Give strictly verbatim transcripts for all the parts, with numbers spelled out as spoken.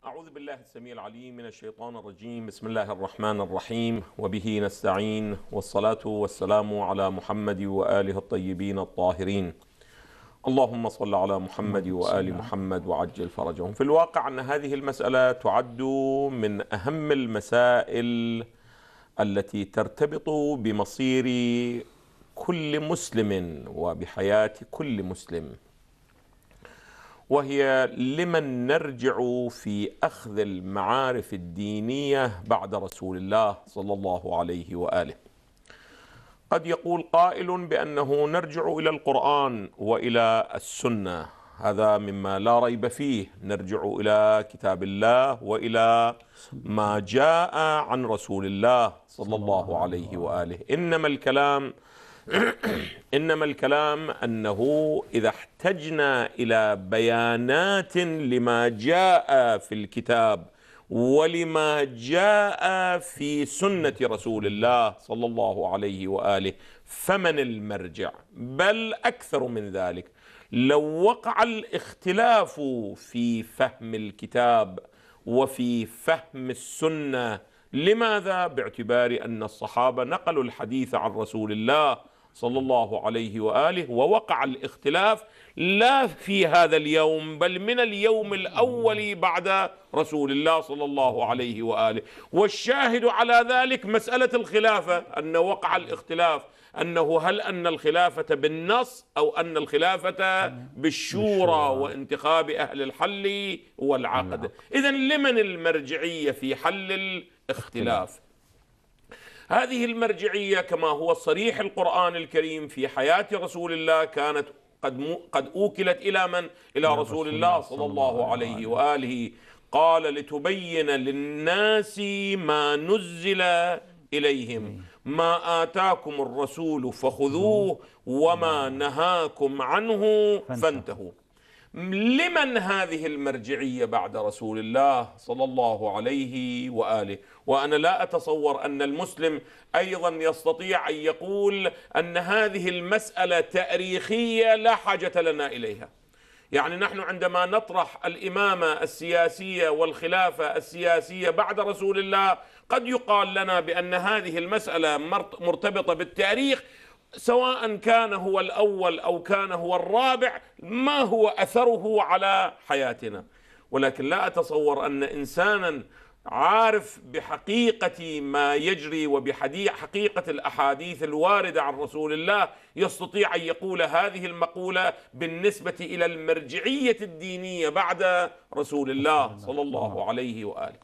أعوذ بالله السميع العليم من الشيطان الرجيم. بسم الله الرحمن الرحيم، وبه نستعين، والصلاة والسلام على محمد وآله الطيبين الطاهرين. اللهم صل على محمد وآل محمد وعجل فرجهم. في الواقع أن هذه المسألة تعد من أهم المسائل التي ترتبط بمصير كل مسلم وبحياة كل مسلم، وهي لمن نرجع في أخذ المعارف الدينية بعد رسول الله صلى الله عليه وآله. قد يقول قائل بأنه نرجع إلى القرآن وإلى السنة، هذا مما لا ريب فيه، نرجع إلى كتاب الله وإلى ما جاء عن رسول الله صلى الله عليه وآله. إنما الكلام إنما الكلام أنه إذا احتجنا إلى بيانات لما جاء في الكتاب ولما جاء في سنة رسول الله صلى الله عليه وآله، فمن المرجع؟ بل أكثر من ذلك، لو وقع الاختلاف في فهم الكتاب وفي فهم السنة، لماذا؟ باعتبار أن الصحابة نقلوا الحديث عن رسول الله صلى الله عليه وآله، ووقع الاختلاف لا في هذا اليوم بل من اليوم الأول بعد رسول الله صلى الله عليه وآله. والشاهد على ذلك مسألة الخلافة، أن وقع الاختلاف أنه هل أن الخلافة بالنص أو أن الخلافة بالشورى وانتخاب أهل الحل والعقد. إذن لمن المرجعية في حل الاختلاف؟ هذه المرجعية كما هو صريح القرآن الكريم في حياة رسول الله كانت قد قد أوكلت إلى من؟ إلى رسول الله صلى الله عليه وآله. قال لتبين للناس ما نزل إليهم، ما آتاكم الرسول فخذوه وما نهاكم عنه فانتهوا. لمن هذه المرجعية بعد رسول الله صلى الله عليه وآله؟ وأنا لا أتصور أن المسلم أيضا يستطيع أن يقول أن هذه المسألة تاريخية لا حاجة لنا إليها. يعني نحن عندما نطرح الإمامة السياسية والخلافة السياسية بعد رسول الله قد يقال لنا بأن هذه المسألة مرتبطة بالتاريخ، سواء كان هو الأول أو كان هو الرابع، ما هو أثره على حياتنا. ولكن لا أتصور أن إنسانا عارف بحقيقة ما يجري وبحقيقة الأحاديث الواردة عن رسول الله يستطيع أن يقول هذه المقولة بالنسبة إلى المرجعية الدينية بعد رسول الله صلى الله عليه وآله.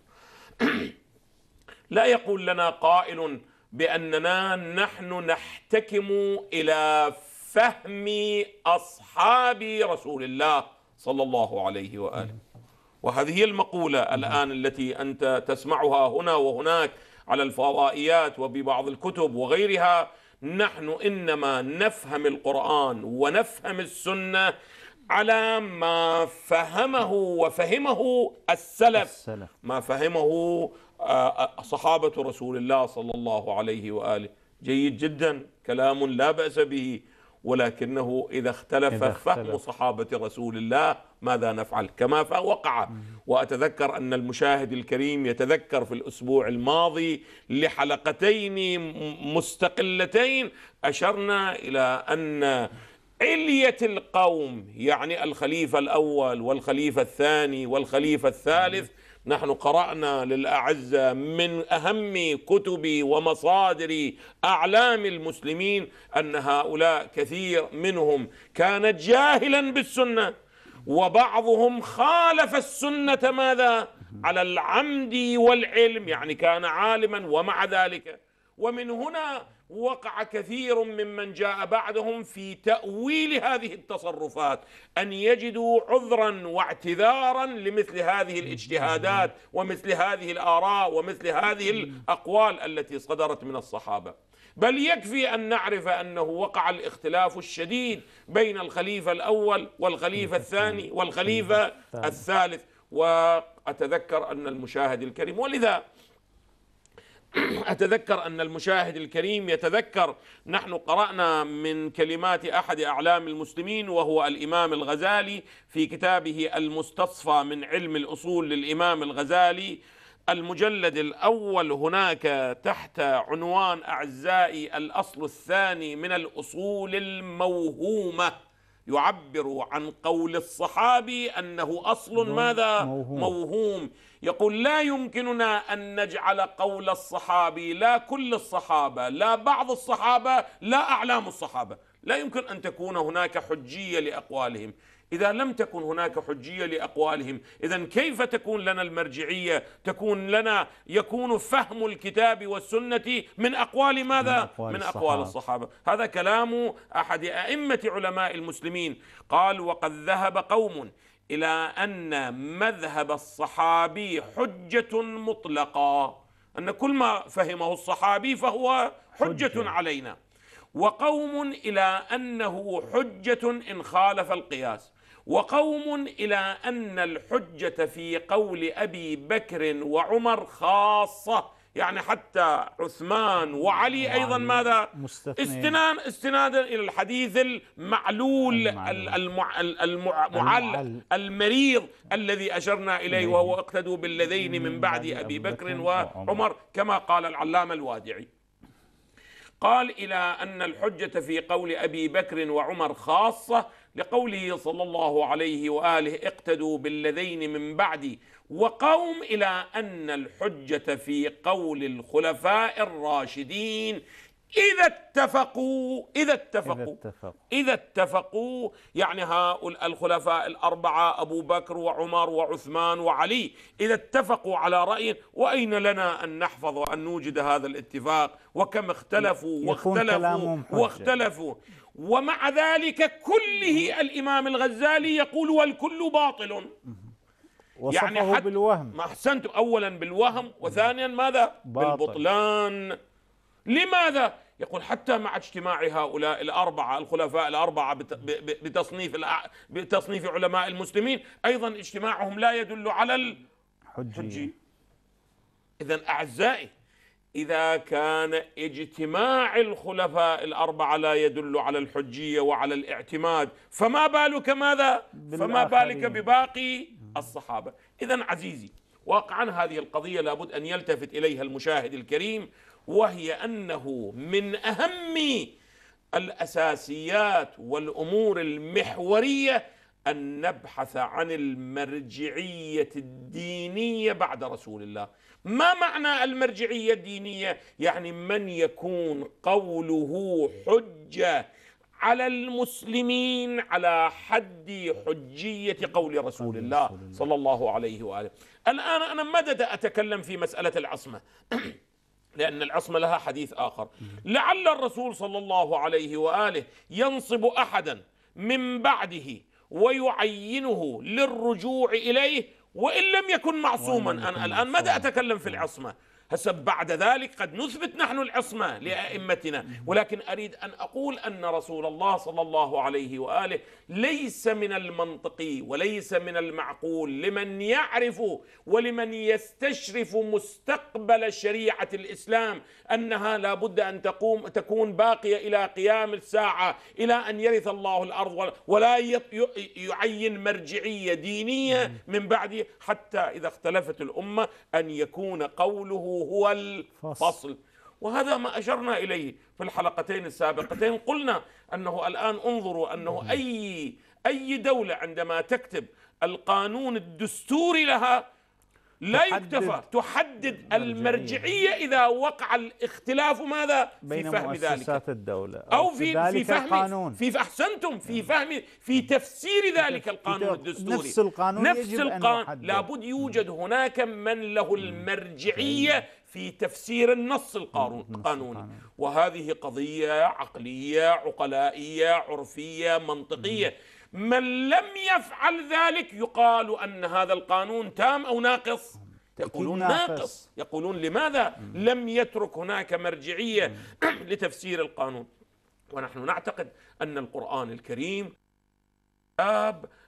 لا يقول لنا قائل بأننا نحن نحتكم إلى فهم أصحاب رسول الله صلى الله عليه وآله. وهذه هي المقولة الآن التي أنت تسمعها هنا وهناك على الفضائيات وببعض الكتب وغيرها. نحن إنما نفهم القرآن ونفهم السنة على ما فهمه وفهمه السلف، ما فهمه صحابة رسول الله صلى الله عليه وآله. جيد جدا، كلام لا بأس به، ولكنه إذا اختلف إذا فهم اختلف. صحابة رسول الله ماذا نفعل؟ كما وقع. وأتذكر أن المشاهد الكريم يتذكر في الأسبوع الماضي لحلقتين مستقلتين أشرنا إلى أن علية القوم، يعني الخليفة الأول والخليفة الثاني والخليفة الثالث، نحن قرأنا للأعزة من أهم كتب ومصادر أعلام المسلمين أن هؤلاء كثير منهم كان جاهلا بالسنة، وبعضهم خالف السنة ماذا؟ على العمد والعلم، يعني كان عالما ومع ذلك. ومن هنا وقع كثير ممن جاء بعدهم في تأويل هذه التصرفات، أن يجدوا عذرا واعتذارا لمثل هذه الاجتهادات ومثل هذه الآراء ومثل هذه الأقوال التي صدرت من الصحابة. بل يكفي أن نعرف أنه وقع الاختلاف الشديد بين الخليفة الأول والخليفة الثاني والخليفة الثالث. وأتذكر أن المشاهد الكريم، ولذا أتذكر أن المشاهد الكريم يتذكر، نحن قرأنا من كلمات أحد أعلام المسلمين وهو الإمام الغزالي في كتابه المستصفى من علم الأصول للإمام الغزالي المجلد الأول، هناك تحت عنوان أعزائي الأصل الثاني من الأصول الموهومة، يعبر عن قول الصحابي أنه أصل ماذا؟ موهوم. موهوم. يقول لا يمكننا أن نجعل قول الصحابي، لا كل الصحابة، لا بعض الصحابة، لا أعلام الصحابة، لا يمكن أن تكون هناك حجية لأقوالهم. إذا لم تكن هناك حجية لأقوالهم، إذن كيف تكون لنا المرجعية؟ تكون لنا يكون فهم الكتاب والسنة من أقوال ماذا؟ من أقوال, من أقوال الصحابة. هذا كلام أحد أئمة علماء المسلمين، قال: وقد ذهب قوم إلى أن مذهب الصحابي حجة مطلقة، أن كل ما فهمه الصحابي فهو حجة, حجة علينا، وقوم إلى أنه حجة إن خالف القياس، وقوم إلى أن الحجة في قول أبي بكر وعمر خاصة، يعني حتى عثمان وعلي أيضا ماذا؟ استناد استنادا إلى الحديث المعلول المعل المريض الذي أشرنا إليه، وهو اقتدوا بالذين من بعد أبي بكر وعمر، كما قال العلامة الوادعي. قال إلى أن الحجة في قول أبي بكر وعمر خاصة لقوله صلى الله عليه وآله اقتدوا بالذين من بعدي، وقوم إلى أن الحجة في قول الخلفاء الراشدين إذا اتفقوا إذا اتفقوا إذا اتفقوا يعني هؤلاء الخلفاء الأربعة أبو بكر وعمر وعثمان وعلي إذا اتفقوا على رأي، وأين لنا أن نحفظ وأن نوجد هذا الاتفاق؟ وكم اختلفوا واختلفوا واختلفوا، ومع ذلك كله الإمام الغزالي يقول والكل باطل. يعني حتى بالوهم، ما أحسنتم، أولا بالوهم، وثانيا ماذا؟ باطل. بالبطلان. لماذا؟ يقول حتى مع اجتماع هؤلاء الأربعة الخلفاء الأربعة بتصنيف بتصنيف علماء المسلمين، أيضا اجتماعهم لا يدل على الحجية. إذن أعزائي، إذا كان اجتماع الخلفاء الأربعة لا يدل على الحجية وعلى الاعتماد، فما بالك ماذا؟ فما بالك بباقي الصحابة. إذن عزيزي، واقعا هذه القضية لابد أن يلتفت إليها المشاهد الكريم، وهي أنه من أهم الأساسيات والأمور المحورية أن نبحث عن المرجعية الدينية بعد رسول الله. ما معنى المرجعية الدينية؟ يعني من يكون قوله حجة على المسلمين على حد حجية قول رسول الله صلى الله عليه وآله. الآن أنا مدد أتكلم في مسألة العصمة لأن العصمة لها حديث آخر. لعل الرسول صلى الله عليه وآله ينصب أحدا من بعده ويعينه للرجوع إليه وإن لم يكن معصوما. أنا الآن ماذا أتكلم في العصمة؟ هسه بعد ذلك قد نثبت نحن العصمة لأئمتنا، ولكن أريد أن أقول أن رسول الله صلى الله عليه وآله ليس من المنطقي وليس من المعقول لمن يعرف ولمن يستشرف مستقبل شريعة الإسلام أنها لا بد أن تقوم تكون باقية إلى قيام الساعة، إلى أن يرث الله الأرض، ولا يعين مرجعية دينية من بعد حتى إذا اختلفت الأمة أن يكون قوله هو الفصل. وهذا ما أشرنا إليه في الحلقتين السابقتين. قلنا أنه الآن انظروا أنه أي أي دولة عندما تكتب القانون الدستوري لها لا يكتفى، تحدد المرجعية إذا وقع الاختلاف ماذا؟ في فهم ذلك الدولة أو في في فهم في أحسنتم في فهم في تفسير ذلك القانون الدستوري. نفس القانون نفس القانون لابد يوجد هناك من له المرجعية في تفسير النص القانوني، وهذه قضية عقلية عقلائية عرفية منطقية. من لم يفعل ذلك يقال أن هذا القانون تام أو ناقص؟ يقولون ناقص. يقولون لماذا لم يترك هناك مرجعية لتفسير القانون؟ ونحن نعتقد أن القرآن الكريم كتاب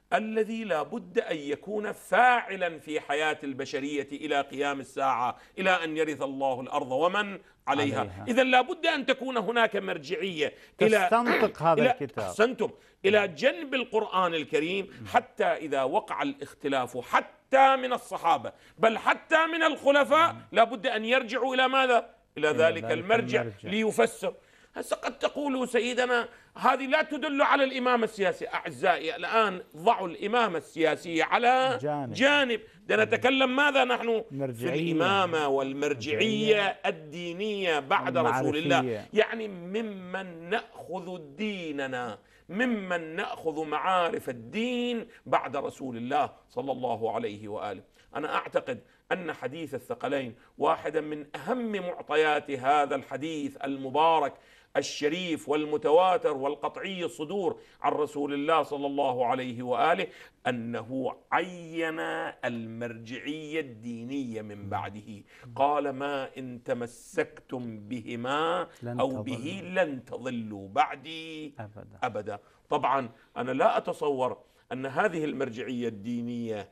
الذي لا بد أن يكون فاعلا في حياة البشرية إلى قيام الساعة، إلى أن يرث الله الأرض ومن عليها, عليها. إذا لا بد أن تكون هناك مرجعية تستنطق إلى هذا إلى الكتاب أحسنتم إلى جنب القرآن الكريم، حتى إذا وقع الاختلاف حتى من الصحابة بل حتى من الخلفاء لا بد أن يرجعوا إلى ماذا؟ إلى ذلك, ذلك المرجع, المرجع ليفسر. هسه قد تقولوا سيدنا هذه لا تدل على الإمامة السياسية. أعزائي الآن ضعوا الإمامة السياسية على جانب, جانب. نتكلم ماذا نحن في الإمامة والمرجعية الدينية بعد رسول الله، يعني ممن نأخذ ديننا، ممن نأخذ معارف الدين بعد رسول الله صلى الله عليه وآله. أنا أعتقد أن حديث الثقلين واحدا من أهم معطيات هذا الحديث المبارك الشريف والمتواتر والقطعي الصدور عن رسول الله صلى الله عليه وآله، أنه عين المرجعية الدينية من بعده. قال: ما إن تمسكتم بهما أو به لن تضلوا بعدي أبدا, أبدا. طبعا أنا لا أتصور أن هذه المرجعية الدينية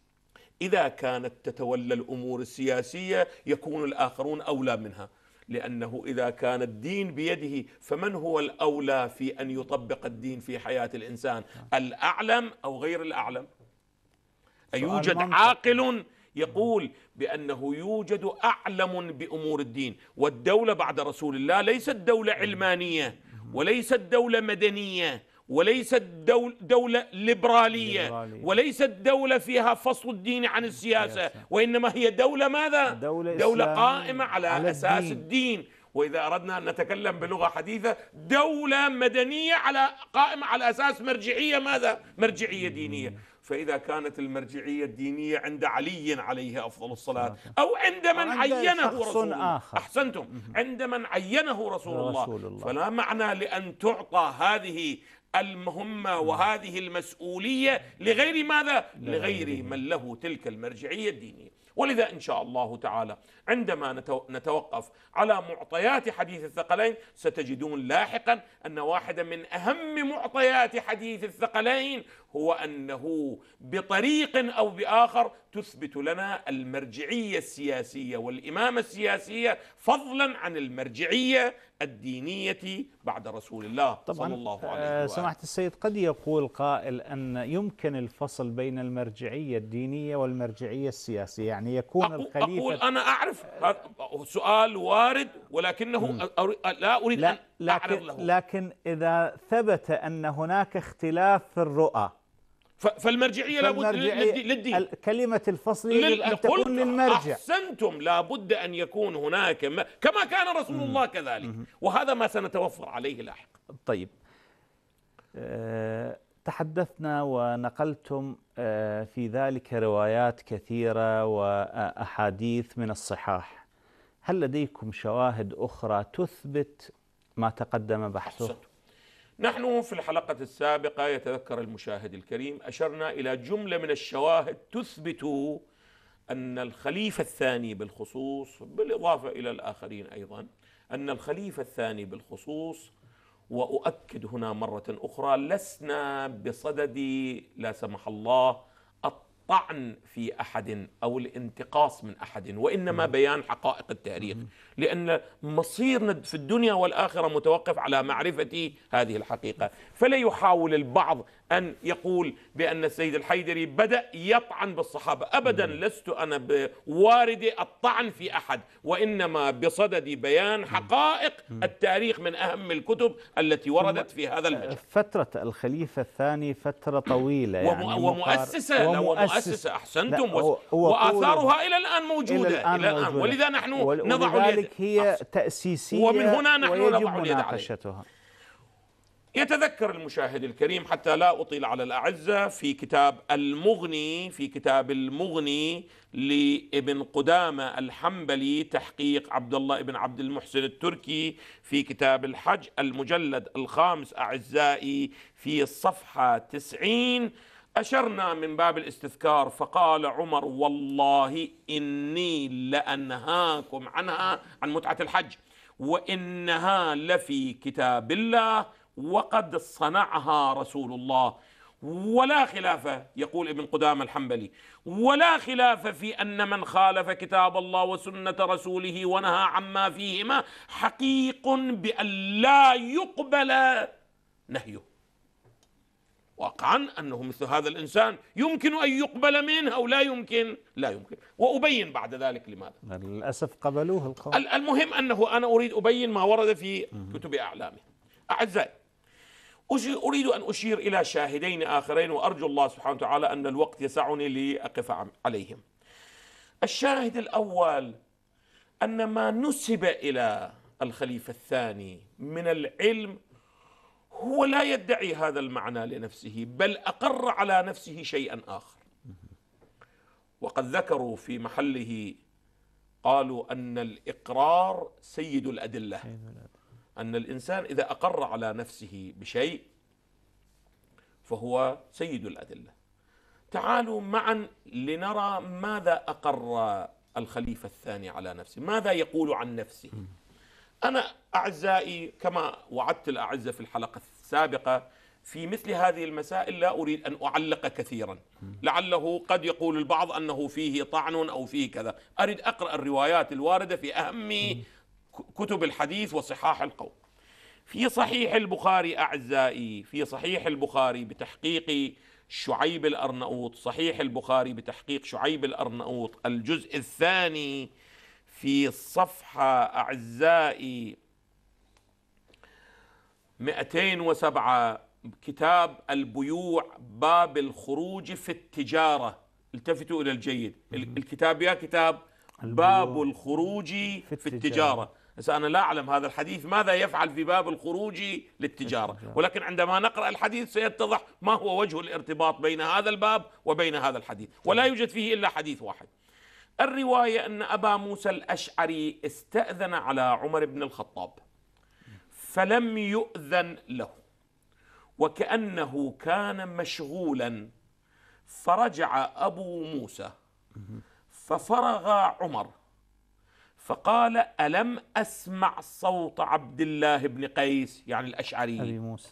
إذا كانت تتولى الأمور السياسية يكون الآخرون أولى منها، لأنه إذا كان الدين بيده فمن هو الأولى في أن يطبق الدين في حياة الإنسان؟ الأعلم أو غير الأعلم؟ أيوجد عاقل يقول بأنه يوجد أعلم بأمور الدين؟ والدولة بعد رسول الله ليست دولة علمانية وليست دولة مدنية وليست دول دولة ليبرالية وليست دولة فيها فصل الدين عن السياسة، وإنما هي دولة ماذا؟ دولة, دولة قائمة على, على أساس الدين. الدين. وإذا أردنا أن نتكلم بلغة حديثة دولة مدنية على قائمة على أساس مرجعية ماذا؟ مرجعية دينية. فإذا كانت المرجعية الدينية عند علي عليه أفضل الصلاة أو عند من عينه رسول الله، أحسنتم، عند من عينه رسول الله، فلا معنى لأن تعطى هذه المهمة وهذه المسؤولية لغير ماذا؟ لغير من له تلك المرجعية الدينية. ولذا إن شاء الله تعالى عندما نتوقف على معطيات حديث الثقلين ستجدون لاحقا أن واحدة من أهم معطيات حديث الثقلين هو أنه بطريق أو بآخر تثبت لنا المرجعية السياسية والإمامة السياسية فضلا عن المرجعية الدينية بعد رسول الله صلى الله عليه وآله. سماحة السيد، قد يقول قائل أن يمكن الفصل بين المرجعية الدينية والمرجعية السياسية، يعني يكون الخليفة. أقول أنا أعرف سؤال وارد ولكنه لا أريد لا أن أعرض له. لكن إذا ثبت أن هناك اختلاف في الرؤى فالمرجعية لابد للدين. كلمة الفصل يجب أن تكون للمرجع. أحسنتم، لابد أن يكون هناك م... كما كان رسول الله كذلك، وهذا ما سنتوفر عليه لاحقا. طيب، أه تحدثنا ونقلتم أه في ذلك روايات كثيرة وأحاديث من الصحاح، هل لديكم شواهد أخرى تثبت ما تقدم بحثه؟ أحسنتم. نحن في الحلقة السابقة يتذكر المشاهد الكريم أشرنا إلى جملة من الشواهد تثبت أن الخليفة الثاني بالخصوص، بالإضافة إلى الآخرين أيضا، أن الخليفة الثاني بالخصوص، وأؤكد هنا مرة أخرى لسنا بصدد لا سمح الله الطعن في أحد أو الانتقاص من أحد، وإنما بيان حقائق التاريخ، لأن مصيرنا في الدنيا والآخرة متوقف على معرفة هذه الحقيقة. فلا يحاول البعض أن يقول بأن السيد الحيدري بدأ يطعن بالصحابة، أبدا، لست أنا بوارد الطعن في أحد، وإنما بصدد بيان حقائق التاريخ من أهم الكتب التي وردت في هذا المجال. فترة الخليفة الثاني فترة طويلة يعني ومؤسسة ومؤسسة أحسنتم، وآثارها إلى الآن موجودة إلى الآن, إلى الآن. ولذا نحن نضع اليد، هي تأسيسية ومن هنا نحن نضع اليد مناقشتها. يتذكر المشاهد الكريم حتى لا أطيل على الأعزة في كتاب المغني، في كتاب المغني لابن قدامة الحنبلي تحقيق عبد الله بن عبد المحسن التركي، في كتاب الحج المجلد الخامس أعزائي في الصفحة تسعين، أشرنا من باب الاستذكار فقال عمر: والله إني لأنهاكم عنها، عن متعة الحج، وإنها لفي كتاب الله وقد صنعها رسول الله، ولا خلاف، يقول ابن قدامة الحنبلي، ولا خلاف في أن من خالف كتاب الله وسنة رسوله ونهى عما فيهما حقيق بأن لا يقبل نهيه. واقعا أنه مثل هذا الإنسان يمكن أن يقبل منه أو لا يمكن، لا يمكن، وأبين بعد ذلك لماذا. للأسف قبلوه القوم. المهم أنه أنا أريد أبين ما ورد في كتب أعلامه. أعزائي، أريد أن أشير إلى شاهدين آخرين، وأرجو الله سبحانه وتعالى أن الوقت يسعني لأقف عليهم. الشاهد الأول أن ما نسب إلى الخليفة الثاني من العلم هو لا يدعي هذا المعنى لنفسه، بل أقر على نفسه شيئا آخر. وقد ذكروا في محله، قالوا أن الإقرار سيد الأدلة، أن الإنسان إذا أقر على نفسه بشيء فهو سيد الأدلة. تعالوا معا لنرى ماذا أقر الخليفة الثاني على نفسه، ماذا يقول عن نفسه. أنا أعزائي كما وعدت الأعزة في الحلقة السابقة، في مثل هذه المسائل لا أريد أن أعلق كثيرا، لعله قد يقول البعض أنه فيه طعن أو فيه كذا. أريد أقرأ الروايات الواردة في أهم كتب الحديث وصحاح القول. في صحيح البخاري أعزائي، في صحيح البخاري بتحقيق شعيب الأرنؤوط، صحيح البخاري بتحقيق شعيب الأرنؤوط، الجزء الثاني في الصفحة أعزائي مئتين وسبعة، كتاب البيوع باب الخروج في التجارة. التفتوا إلى الجيد، الكتاب يا كتاب باب الخروج في التجارة. بس أنا لا أعلم هذا الحديث ماذا يفعل في باب الخروج للتجارة، ولكن عندما نقرأ الحديث سيتضح ما هو وجه الارتباط بين هذا الباب وبين هذا الحديث، ولا يوجد فيه إلا حديث واحد. الرواية أن أبا موسى الأشعري استأذن على عمر بن الخطاب فلم يؤذن له، وكأنه كان مشغولا، فرجع أبو موسى ففرغ عمر فقال: ألم أسمع صوت عبد الله بن قيس، يعني الأشعري، أبي موسى،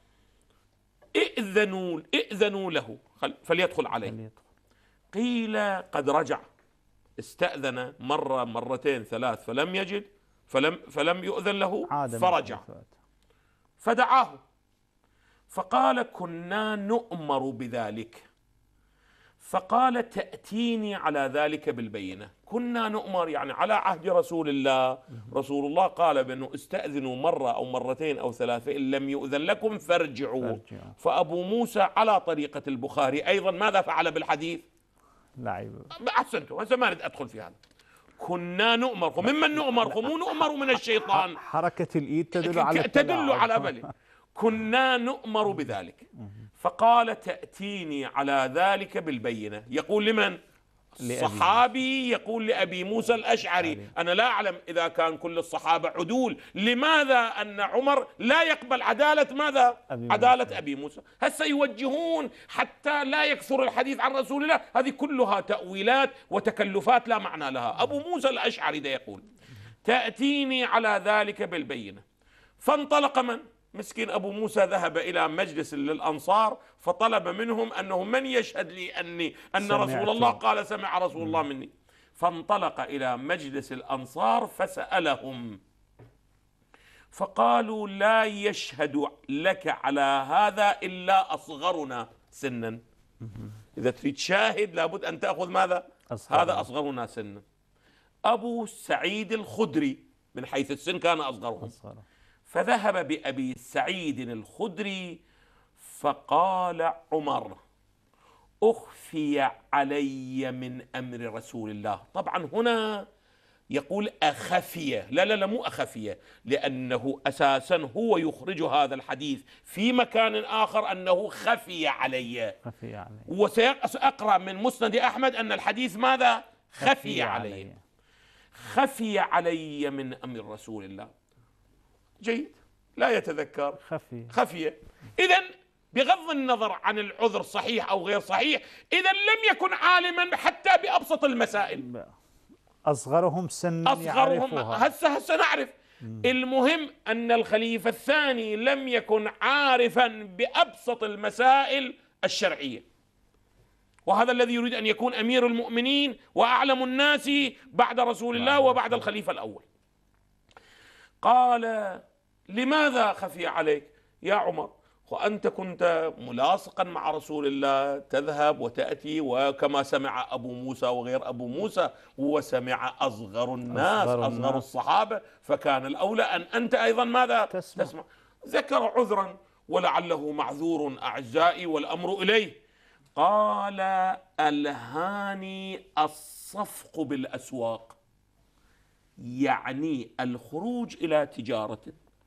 ائذنوا ائذنوا له فليدخل عليه. قيل قد رجع، استأذن مرة مرتين ثلاث فلم يجد، فلم فلم يؤذن له، فرجع فدعاه فقال: كنا نؤمر بذلك. فقال: تأتيني على ذلك بالبينة. كنا نؤمر يعني على عهد رسول الله، رسول الله قال بأنه استأذنوا مرة أو مرتين أو ثلاثة، إن لم يؤذن لكم فارجعوا. فأبو موسى على طريقة البخاري أيضا ماذا فعل بالحديث؟ لعب. أحسنتوا، هسه ما أريد أدخل في هذا. كنا نؤمر، ممن نؤمر؟ مو نؤمر من الشيطان. حركة الإيد تدل على تدل على بلي. كنا نؤمر بذلك. فقال: تأتيني على ذلك بالبينة. يقول لمن؟ الصحابي يقول لأبي موسى الأشعري. أنا لا أعلم إذا كان كل الصحابة عدول، لماذا أن عمر لا يقبل عدالة ماذا؟ أبي عدالة موسى. أبي موسى. هسه يوجهون حتى لا يكثر الحديث عن رسول الله. هذه كلها تأويلات وتكلفات لا معنى لها. أبو موسى الأشعري ده يقول: تأتيني على ذلك بالبينة. فانطلق من؟ مسكين أبو موسى ذهب إلى مجلس للأنصار فطلب منهم أنه من يشهد لي أني أن رسول الله قال سمع رسول الله مني. فانطلق إلى مجلس الأنصار فسألهم فقالوا: لا يشهد لك على هذا إلا أصغرنا سنا. إذا تريد شاهد لابد أن تأخذ ماذا؟ أصغر. هذا أصغرنا سنا. أبو سعيد الخدري من حيث السن كان أصغرهم. أصغر. فذهب بأبي سعيد الخدري فقال عمر: أخفي علي من أمر رسول الله. طبعا هنا يقول أخفي، لا لا لا مو أخفي، لأنه أساسا هو يخرج هذا الحديث في مكان آخر أنه خفي علي، خفي علي. وسأقرأ من مسند أحمد أن الحديث ماذا؟ خفي, خفي علي. علي خفي علي من أمر رسول الله. جيد، لا يتذكر، خفي خفي. إذن بغض النظر عن العذر صحيح أو غير صحيح، إذن لم يكن عالما حتى بأبسط المسائل. أصغرهم سنا أصغرهم هسه هسه نعرف. مم. المهم أن الخليفة الثاني لم يكن عارفا بأبسط المسائل الشرعية، وهذا الذي يريد أن يكون أمير المؤمنين وأعلم الناس بعد رسول الله وبعد الخليفة الأول. قال: لماذا خفي عليك يا عمر؟ وأنت كنت ملاصقا مع رسول الله، تذهب وتأتي، وكما سمع أبو موسى وغير أبو موسى هو سمع أصغر الناس، أصغر, أصغر الناس. الصحابة، فكان الأولى أن أنت أيضا ماذا تسمع, تسمع. ذكر عذرا ولعله معذور أعزائي والأمر إليه. قال: ألهاني الصفق بالأسواق، يعني الخروج إلى تجارة.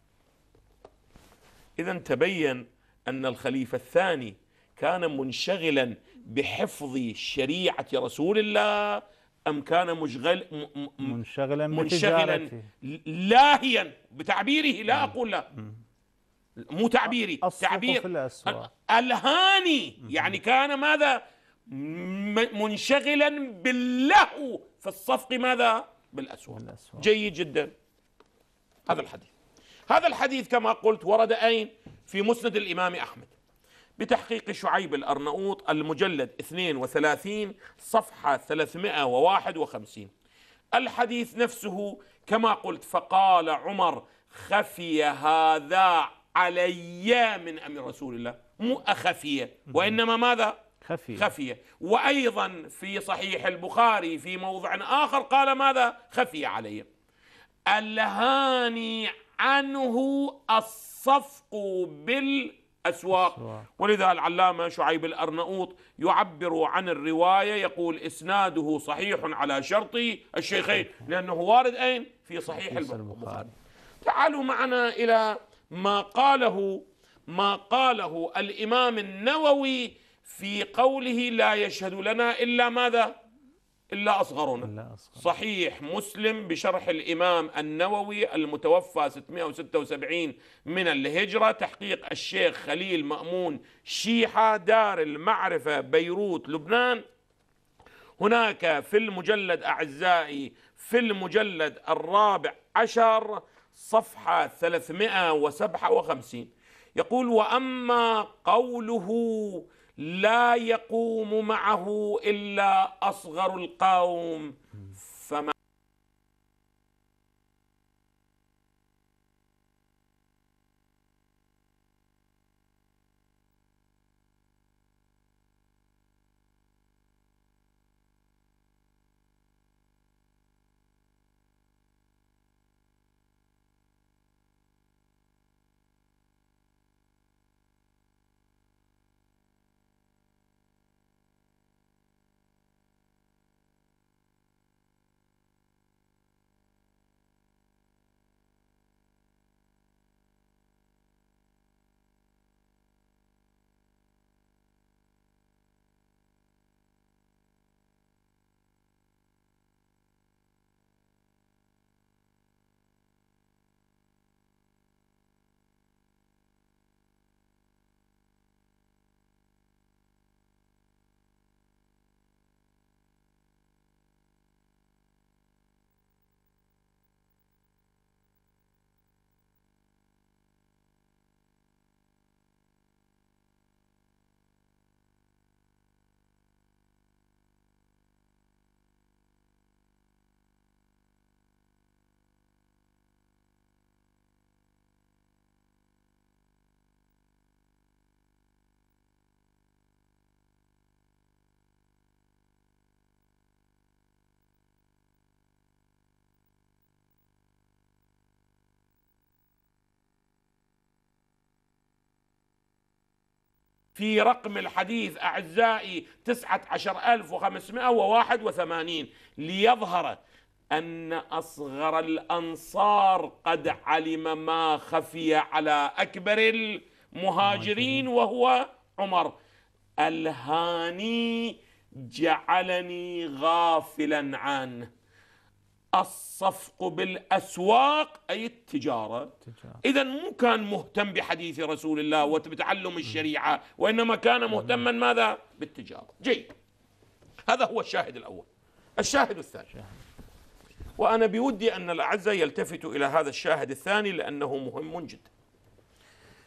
إذا تبين أن الخليفة الثاني كان منشغلا بحفظ شريعة رسول الله، أم كان مشغل منشغلا, منشغلا لاهيا بتعبيره، لا أقول لا مو تعبيري، تعبير ألهاني، يعني كان ماذا منشغلا باللهو في الصفق ماذا بالأسواق. جيد جدا. هذا الحديث هذا الحديث كما قلت ورد أين؟ في مسند الإمام أحمد بتحقيق شعيب الأرنؤوط، المجلد اثنين وثلاثين صفحة ثلاثمائة وواحد وخمسين. الحديث نفسه كما قلت: فقال عمر: خفي هذا علي من أمر رسول الله، مو أخفي وإنما ماذا؟ خفي. خفي. وأيضا في صحيح البخاري في موضع آخر قال ماذا؟ خفي علي. ألهاني عنه الصفق بالأسواق. ولذا العلامة شعيب الأرنؤوط يعبر عن الرواية، يقول: إسناده صحيح على شرط الشيخين، لأنه وارد أين؟ في صحيح البخاري. تعالوا معنا إلى ما قاله ما قاله الإمام النووي في قوله: لا يشهد لنا إلا ماذا؟ إلا أصغرنا. صحيح مسلم بشرح الإمام النووي المتوفى ستمائة وستة وسبعين من الهجرة، تحقيق الشيخ خليل مأمون شيحة، دار المعرفة، بيروت، لبنان. هناك في المجلد أعزائي في المجلد الرابع عشر صفحة ثلاثمائة وسبعة وخمسين يقول: وأما قوله لا يقوم معه إلا أصغر القوم فما في رقم الحديث أعزائي تسعة عشر ألف وخمسمائة وواحد وثمانين ليظهر أن أصغر الأنصار قد علم ما خفي على أكبر المهاجرين وهو عمر. ألهاني جعلني غافلا عنه الصفق بالأسواق أي التجارة. إذن مو كان مهتم بحديث رسول الله وبتعلم الشريعة، وإنما كان مهتما ماذا؟ بالتجارة. جيد، هذا هو الشاهد الأول. الشاهد الثاني، وأنا بودي أن الأعزة يلتفتوا إلى هذا الشاهد الثاني لأنه مهم جدا.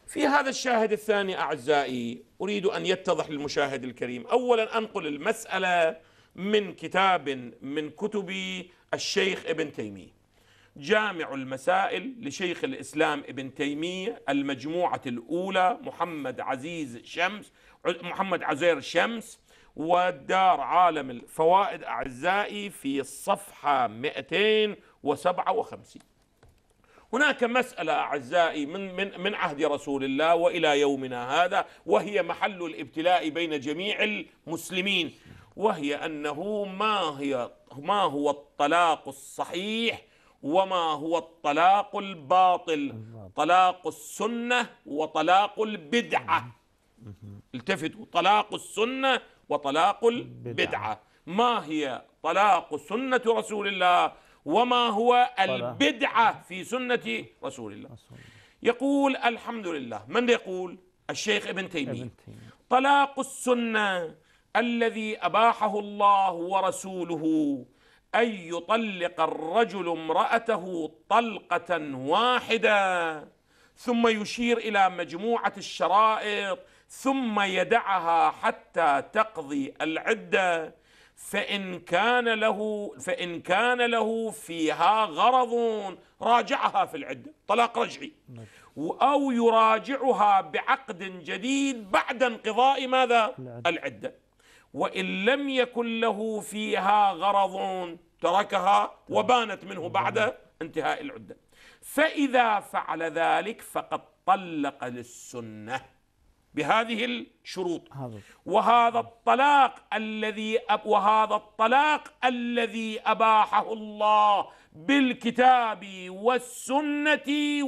في هذا الشاهد الثاني أعزائي أريد أن يتضح للمشاهد الكريم، أولا أنقل المسألة من كتاب من كتب الشيخ ابن تيمية، جامع المسائل لشيخ الإسلام ابن تيمية، المجموعة الأولى، محمد عزيز شمس محمد عزير شمس، والدار عالم الفوائد أعزائي، في الصفحة مئتين وسبعة وخمسين. هناك مسألة أعزائي من من من عهد رسول الله وإلى يومنا هذا، وهي محل الابتلاء بين جميع المسلمين، وهي أنه ما هي ما هو الطلاق الصحيح وما هو الطلاق الباطل، طلاق السنة وطلاق البدعة. التفتوا، طلاق السنة وطلاق البدعة. ما هي طلاق سنة رسول الله وما هو البدعة في سنة رسول الله؟ يقول الحمد لله، من يقول؟ الشيخ ابن تيمية. طلاق السنة الذي أباحه الله ورسوله أن يطلق الرجل امرأته طلقة واحدة ثم يشير إلى مجموعة الشرائط ثم يدعها حتى تقضي العدة، فإن كان له فإن كان له فيها غرض راجعها في العدة، طلاق رجعي، أو يراجعها بعقد جديد بعد انقضاء ماذا؟ العدة. وإن لم يكن له فيها غرض تركها وبانت منه بعد انتهاء العدة، فإذا فعل ذلك فقد طلق للسنة بهذه الشروط. وهذا الطلاق الذي أب وهذا الطلاق الذي أباحه الله بالكتاب والسنة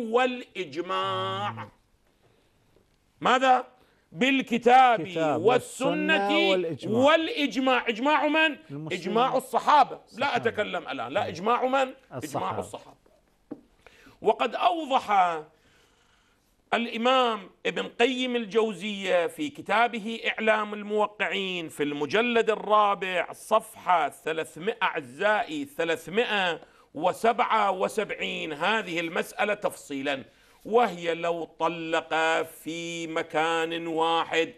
والإجماع. ماذا؟ بالكتاب والسنة والإجماع. والإجماع. إجماع من؟ المسلمين. إجماع الصحابة. الصحابة. لا أتكلم الآن، لا، إجماع من؟ الصحابة. إجماع الصحابة. وقد أوضح الإمام ابن قيم الجوزية في كتابه إعلام الموقعين في المجلد الرابع صفحة ثلاثمائة أعزائي ثلاثمائة وسبعة وسبعين هذه المسألة تفصيلا، وهي لو طلق في مكان واحد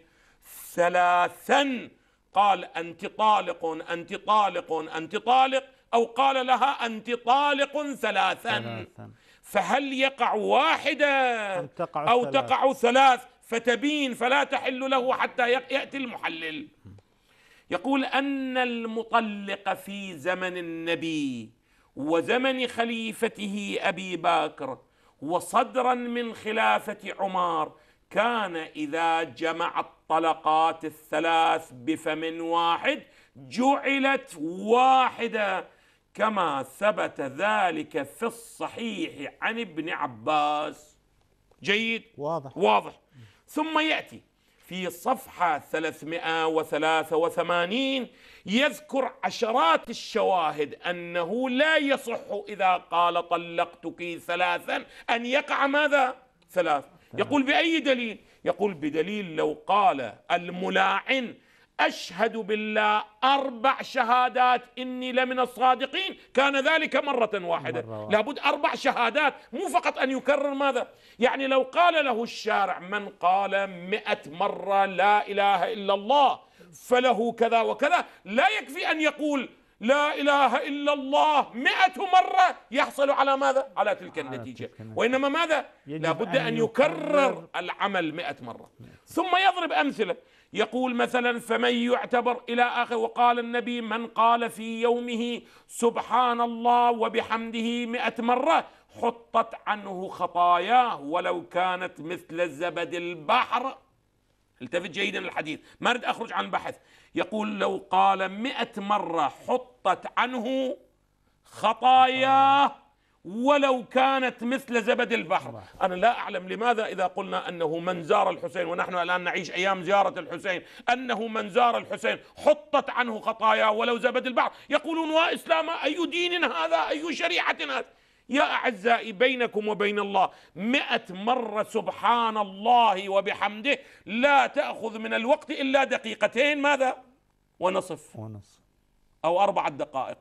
ثلاثا، قال أنت طالق أنت طالق أنت طالق، أو قال لها أنت طالق ثلاثا، فهل يقع واحدة أو تقع ثلاث فتبين فلا تحل له حتى يأتي المحلل؟ يقول أن المطلق في زمن النبي وزمن خليفته أبي بكر وصدرا من خلافة عمر كان إذا جمع الطلقات الثلاث بفم واحد جعلت واحدة، كما ثبت ذلك في الصحيح عن ابن عباس. جيد؟ واضح واضح. ثم يأتي في صفحة ثلاثمائة وثلاثة وثمانين يذكر عشرات الشواهد أنه لا يصح إذا قال طلقتك ثلاثا أن يقع ماذا؟ ثلاث. يقول بأي دليل؟ يقول بدليل لو قال الملاعن أشهد بالله أربع شهادات إني لمن الصادقين كان ذلك مرة واحدة. مرة لابد أربع شهادات، مو فقط أن يكرر ماذا؟ يعني لو قال له الشارع من قال مئة مرة لا إله إلا الله فله كذا وكذا، لا يكفي أن يقول لا إله إلا الله مئة مرة يحصل على ماذا؟ على تلك النتيجة، وإنما ماذا؟ لابد أن يكرر العمل مئة مرة. ثم يضرب أمثلة، يقول مثلا فمن يعتبر إلى آخر، وقال النبي من قال في يومه سبحان الله وبحمده مئة مرة حطت عنه خطاياه ولو كانت مثل زبد البحر. التفت جيدا الحديث، ما أريد أخرج عن البحث. يقول لو قال مئة مرة حطت عنه خطاياه ولو كانت مثل زبد البحر. أنا لا أعلم لماذا إذا قلنا أنه من زار الحسين، ونحن الآن نعيش أيام زيارة الحسين، أنه من زار الحسين حطت عنه خطاياه ولو زبد البحر، يقولون وإسلام أي دين هذا؟ أي شريعة هذا؟ يا أعزائي بينكم وبين الله مئة مرة سبحان الله وبحمده لا تأخذ من الوقت إلا دقيقتين ماذا؟ ونصف ونصف أو أربعة دقائق،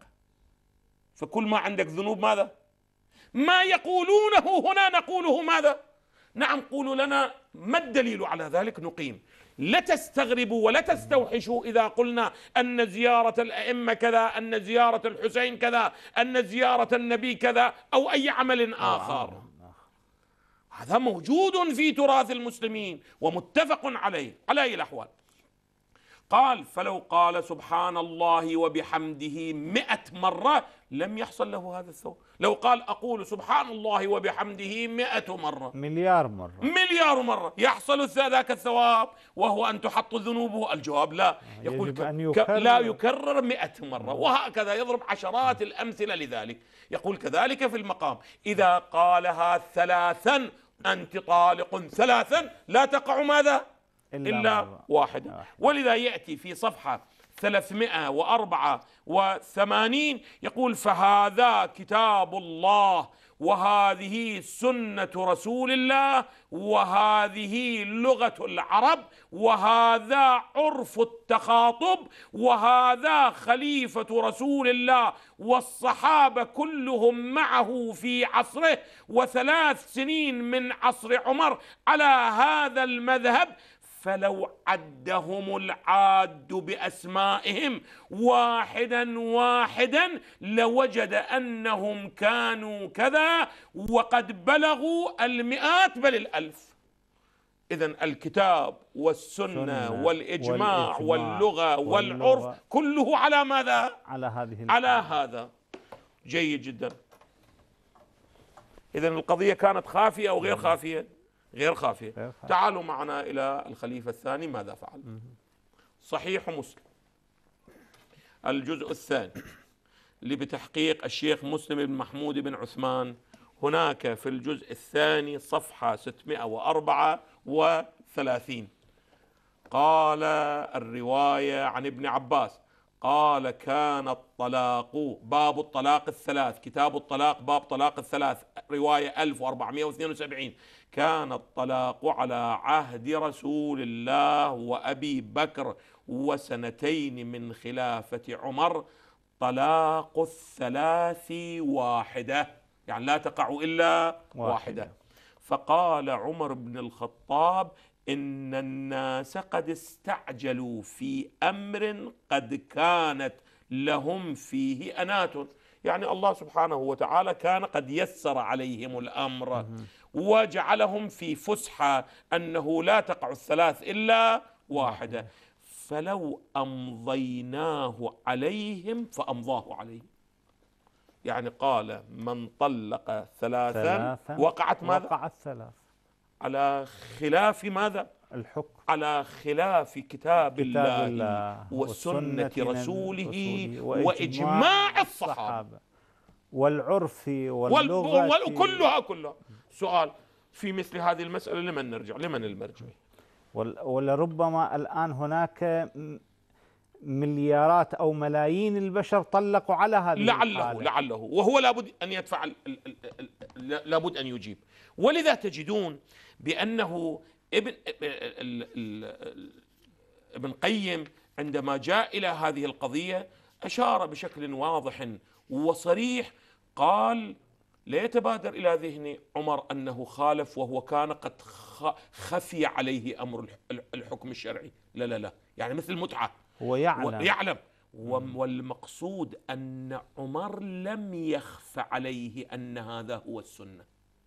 فكل ما عندك ذنوب ماذا؟ ما يقولونه هنا نقوله ماذا؟ نعم قولوا لنا ما الدليل على ذلك نقيم. لا تستغربوا ولا تستوحشوا إذا قلنا أن زيارة الأئمة كذا، أن زيارة الحسين كذا، أن زيارة النبي كذا، أو أي عمل آخر. هذا موجود في تراث المسلمين ومتفق عليه على أي الأحوال. قال فلو قال سبحان الله وبحمده مئة مرة لم يحصل له هذا الثواب. لو قال أقول سبحان الله وبحمده مئة مرة، مليار مرة، مليار مرة، يحصل ذاك الثواب وهو أن تحط ذنوبه؟ الجواب لا، يقول ك... يكرر. لا يكرر مئة مرة، وهكذا يضرب عشرات الأمثلة لذلك. يقول كذلك في المقام إذا قالها ثلاثا أنت طالق ثلاثا لا تقع ماذا؟ إلا, إلا واحدة. ولذا يأتي في صفحة ثلاثمائة وأربعة وثمانين يقول فهذا كتاب الله وهذه سنة رسول الله وهذه لغة العرب وهذا عرف التخاطب وهذا خليفة رسول الله والصحابة كلهم معه في عصره وثلاث سنين من عصر عمر على هذا المذهب. فلو عدهم العاد بأسمائهم واحدا واحدا لوجد أنهم كانوا كذا وقد بلغوا المئات بل الألف. إذن الكتاب والسنة والإجماع, والإجماع واللغة والعرف واللغة كله على ماذا؟ على هذه على هذا. جيد جدا. إذن القضية كانت خافية أو غير خافية؟ غير خافية. غير خافية. تعالوا معنا إلى الخليفة الثاني ماذا فعل. صحيح مسلم الجزء الثاني اللي بتحقيق الشيخ مسلم بن محمود بن عثمان، هناك في الجزء الثاني صفحة ستمائة وأربعة وثلاثين قال الرواية عن ابن عباس قال كان الطلاق، باب الطلاق الثلاث، كتاب الطلاق باب طلاق الثلاث، رواية ألف وأربعمائة واثنين وسبعين، كان الطلاق على عهد رسول الله وأبي بكر وسنتين من خلافة عمر طلاق الثلاث واحدة، يعني لا تقع إلا واحدة. فقال عمر بن الخطاب إن الناس قد استعجلوا في أمر قد كانت لهم فيه أنات، يعني الله سبحانه وتعالى كان قد يسر عليهم الأمر وجعلهم في فسحة أنه لا تقع الثلاث إلا واحدة، فلو أمضيناه عليهم فأمضاه عليهم. يعني قال من طلق ثلاثا, ثلاثا وقعت ماذا؟ وقعت ثلاث على خلاف ماذا؟ الحكم على خلاف كتاب, كتاب الله, الله وسنة رسوله وإجماع الصحابة والعرف واللغة كلها كلها. سؤال في مثل هذه المسألة لمن نرجع؟ لمن المرجع؟ ولربما الآن هناك مليارات أو ملايين البشر طلقوا على هذه لعله الحالة. لعله وهو لابد أن يدفع، لابد أن يجيب. ولذا تجدون بأنه ابن ابن قيم عندما جاء إلى هذه القضية أشار بشكل واضح وصريح، قال لا يتبادر إلى ذهن عمر أنه خالف وهو كان قد خفي عليه أمر الحكم الشرعي، لا لا لا، يعني مثل المتعة هو يعلم, يعلم. والمقصود أن عمر لم يخف عليه أن هذا هو السنة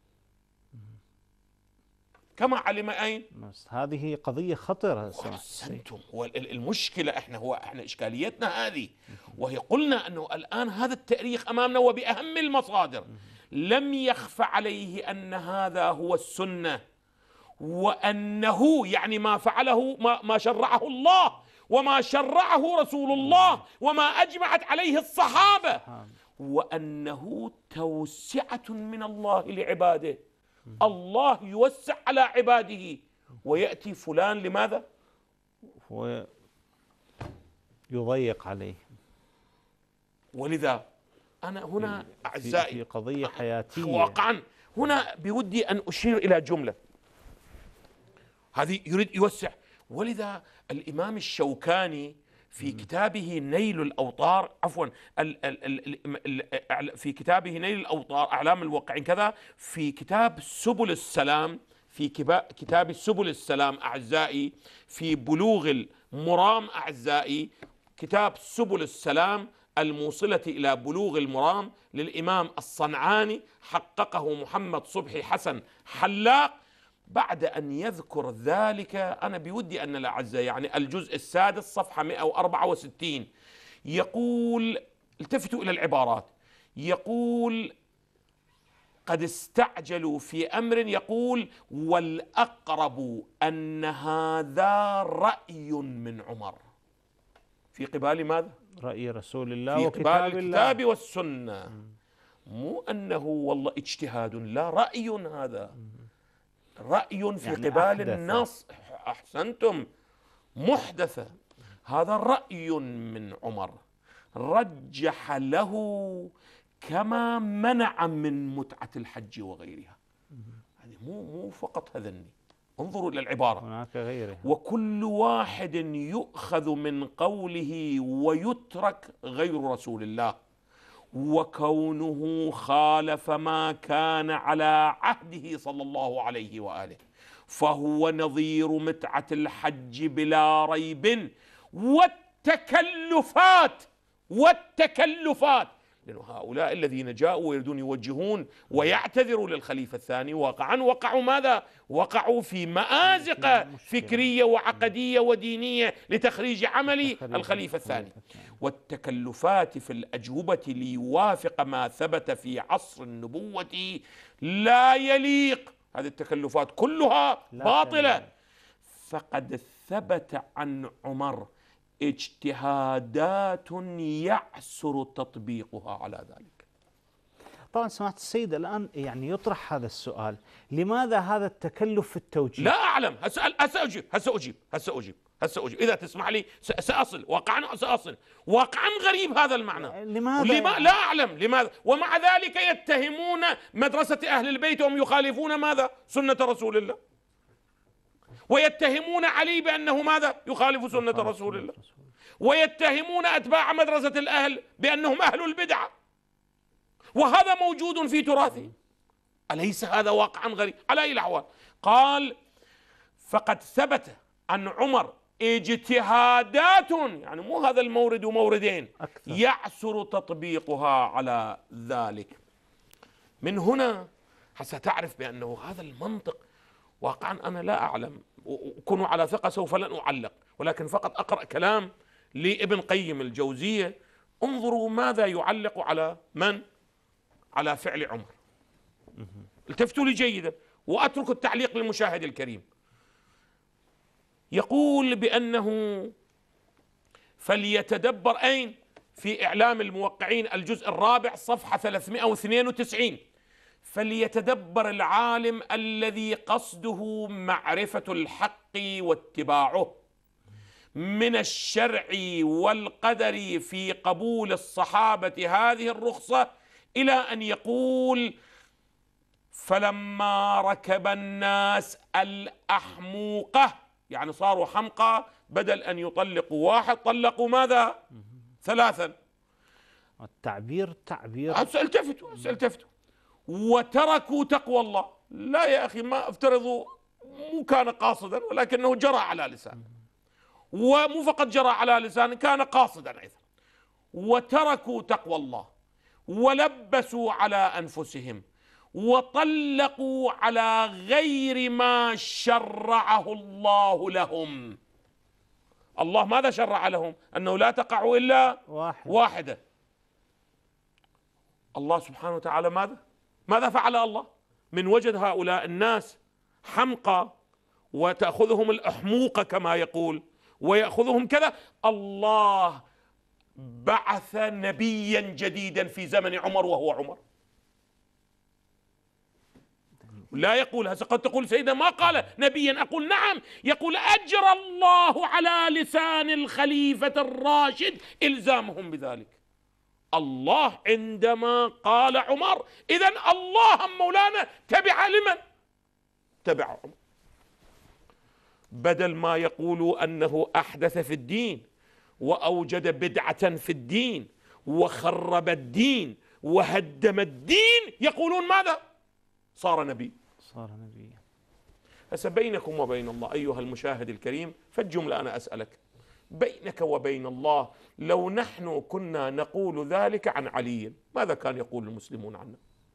كما علم. أين؟ هذه قضية خطرة. أحسنتم. والمشكلة احنا هو احنا إشكاليتنا هذه، وهي قلنا أنه الآن هذا التاريخ أمامنا وبأهم المصادر، لم يخف عليه أن هذا هو السنة وأنه يعني ما فعله ما, ما شرعه الله وما شرعه رسول الله وما أجمعت عليه الصحابة، وأنه توسعة من الله لعباده. الله يوسع على عباده ويأتي فلان لماذا؟ ويضيق عليه. ولذا أنا هنا أعزائي في قضية حياتية واقعا هنا بودي أن أشير إلى جملة هذه يريد يوسع. ولذا الإمام الشوكاني في كتابه نيل الأوطار عفوا في كتابه نيل الأوطار أعلام الواقعين كذا، في كتاب سبل السلام في كتاب سبل السلام أعزائي، في بلوغ المرام أعزائي، كتاب سبل السلام الموصلة إلى بلوغ المرام للإمام الصنعاني، حققه محمد صبحي حسن حلاق. بعد أن يذكر ذلك، أنا بودي أن الأعزاء يعني الجزء السادس صفحة مئة وأربعة وستين، يقول، التفتوا إلى العبارات، يقول قد استعجلوا في أمر، يقول والأقرب أن هذا رأي من عمر في قبال ماذا؟ رأي رسول الله في وكتاب قبال الله، الكتاب والسنة، مو أنه والله اجتهاد، لا، رأي، هذا رأي في يعني قبال أحدث. النص. أحسنتم، محدثة. هذا رأي من عمر رجح له كما منع من متعة الحج وغيرها. يعني مو مو فقط هذني، انظروا إلى العبارة، هناك غيرها. وكل واحد يؤخذ من قوله ويترك غير رسول الله، وكونه خالف ما كان على عهده صلى الله عليه وآله فهو نظير متعة الحج بلا ريب. والتكلفات والتكلفات لأن هؤلاء الذين جاءوا ويريدون يوجهون ويعتذروا للخليفة الثاني واقعا وقعوا ماذا؟ وقعوا في مآزق فكرية وعقدية ودينية لتخريج عمل الخليفة الثاني. والتكلفات في الأجوبة ليوافق ما ثبت في عصر النبوة لا يليق، هذه التكلفات كلها باطلة. فقد ثبت عن عمر اجتهادات يعسر تطبيقها على ذلك. طبعا سمعت السيد الآن يعني يطرح هذا السؤال، لماذا هذا التكلف في التوجيه؟ لا أعلم، هسأل، هسه أجيب هسه أجيب هسه أجيب هسه أجيب إذا تسمح لي سأصل واقعا سأصل واقعا غريب هذا المعنى. لماذا؟ لما لا أعلم لماذا، ومع ذلك يتهمون مدرسة أهل البيت وهم يخالفون ماذا؟ سنة رسول الله، ويتهمون علي بأنه ماذا؟ يخالف سنة رسول الله، ويتهمون أتباع مدرسة الأهل بأنهم أهل البدعة، وهذا موجود في تراثهم. أليس هذا واقعا غريب؟ على أي الأحوال قال فقد ثبت عن عمر اجتهادات، يعني مو هذا المورد وموردين، أكثر، يعسر تطبيقها على ذلك. من هنا ستعرف بأنه هذا المنطق واقعا أنا لا أعلم، وكونوا على ثقة سوف لن أعلق، ولكن فقط أقرأ كلام لابن قيم الجوزية. انظروا ماذا يعلق على من؟ على فعل عمر. التفتوا لي جيدا وأترك التعليق للمشاهد الكريم. يقول بأنه فليتدبر، أين؟ في إعلام الموقعين الجزء الرابع صفحة ثلاثمئة واثنين وتسعين، فليتدبر العالم الذي قصده معرفة الحق واتباعه من الشرع والقدر في قبول الصحابة هذه الرخصة، إلى أن يقول فلما ركب الناس الأحموقة، يعني صاروا حمقى، بدل أن يطلقوا واحد طلقوا ماذا؟ ثلاثا. التعبير تعبير التفتوا التفتوا وتركوا تقوى الله. لا يا أخي، ما افترضوا مو كان قاصدا ولكنه جرى على لسانه، ومو فقط جرى على لسانه، كان قاصدا أيضا. وتركوا تقوى الله ولبسوا على أنفسهم وطلقوا على غير ما شرعه الله لهم. الله ماذا شرع لهم؟ أنه لا تقع إلا واحد. واحدة. الله سبحانه وتعالى ماذا؟ ماذا فعل الله؟ من وجد هؤلاء الناس حمقى وتأخذهم الأحموقة كما يقول ويأخذهم كذا، الله بعث نبيا جديدا في زمن عمر وهو عمر. لا يقول هسه قد تقول سيدنا ما قال نبيا، أقول نعم، يقول أجرى الله على لسان الخليفة الراشد إلزامهم بذلك. الله عندما قال عمر، إذن الله مولانا تبع لمن؟ تبع عمر. بدل ما يقولوا أنه أحدث في الدين وأوجد بدعة في الدين وخرب الدين وهدم الدين، يقولون ماذا؟ صار نبي. صار نبي. هسه بينكم وبين الله أيها المشاهد الكريم، فالجملة أنا أسألك، بينك وبين الله لو نحن كنا نقول ذلك عن علي ماذا كان يقول المسلمون عنه؟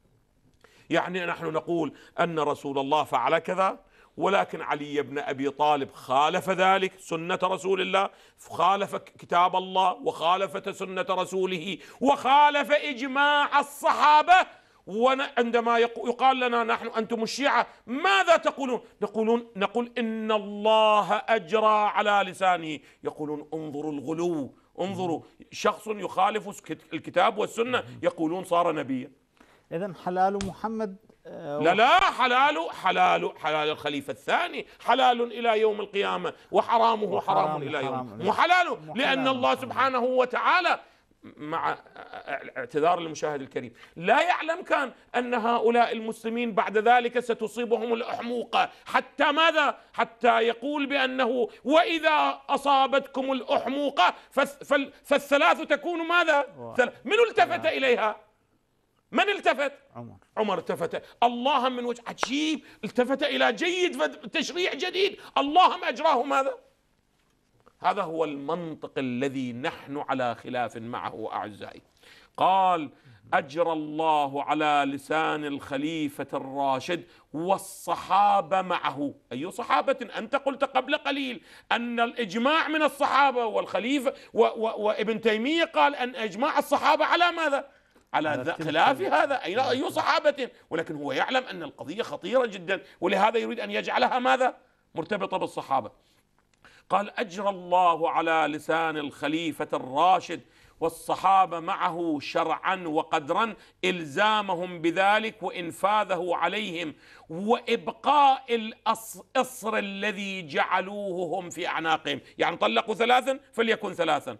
يعني نحن نقول أن رسول الله فعل كذا، ولكن علي بن أبي طالب خالف ذلك سنة رسول الله، خالف كتاب الله وخالف سنة رسوله وخالف إجماع الصحابة. وعندما يقال لنا نحن أنتم الشيعة ماذا تقولون؟ نقولون نقول إن الله أجرى على لسانه، يقولون انظروا الغلو، انظروا شخص يخالف الكتاب والسنة يقولون صار نبيا. إذن حلال محمد لا لا حلال حلال حلال الخليفة الثاني حلال إلى يوم القيامة، وحرامه حرام إلى يوم مو حلال، لأن الله سبحانه وتعالى مع اعتذار للمشاهد الكريم لا يعلم كان أن هؤلاء المسلمين بعد ذلك ستصيبهم الأحموقة، حتى ماذا؟ حتى يقول بأنه وإذا أصابتكم الأحموقة فالثلاث تكون ماذا؟ من التفت إليها؟ من التفت؟ عمر. عمر التفت. الله من وجه عجيب التفت إلى جيد تشريع جديد، اللهم أجراه ماذا؟ هذا هو المنطق الذي نحن على خلاف معه أعزائي. قال أجرى الله على لسان الخليفة الراشد والصحابة معه. أي صحابة؟ أنت قلت قبل قليل أن الإجماع من الصحابة والخليفة و و وابن تيمية قال أن إجماع الصحابة على ماذا؟ على خلاف هذا. أي صحابة؟ ولكن هو يعلم أن القضية خطيرة جدا، ولهذا يريد أن يجعلها ماذا؟ مرتبطة بالصحابة. قال أجرى الله على لسان الخليفة الراشد والصحابة معه شرعا وقدرا إلزامهم بذلك وإنفاذه عليهم وإبقاء الأصر الذي جعلوه هم في أعناقهم. يعني طلقوا ثلاثا فليكن ثلاثا.